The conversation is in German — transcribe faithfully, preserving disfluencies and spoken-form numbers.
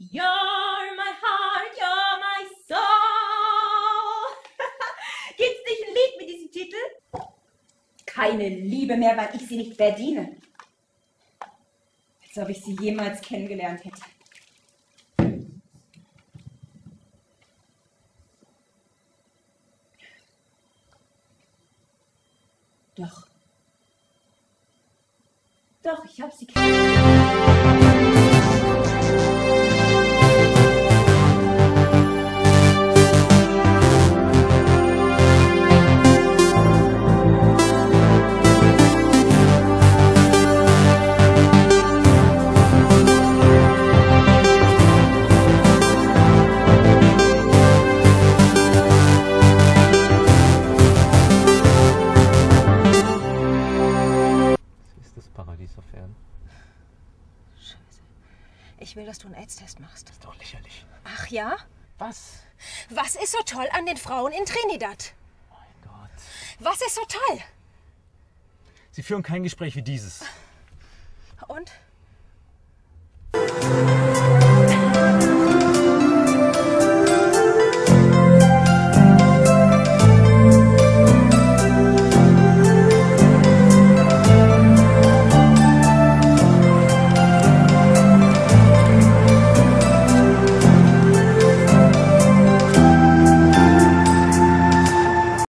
You're my heart, you're my soul. Gibt's nicht ein Lied mit diesem Titel? Keine Liebe mehr, weil ich sie nicht verdiene. Als ob ich sie jemals kennengelernt hätte. Doch. Doch, ich habe sie kennengelernt. Paradies auf Erden. Scheiße. Ich will, dass du einen AIDS-Test machst. Das ist doch lächerlich. Ach ja? Was? Was ist so toll an den Frauen in Trinidad? Mein Gott. Was ist so toll? Sie führen kein Gespräch wie dieses. Und?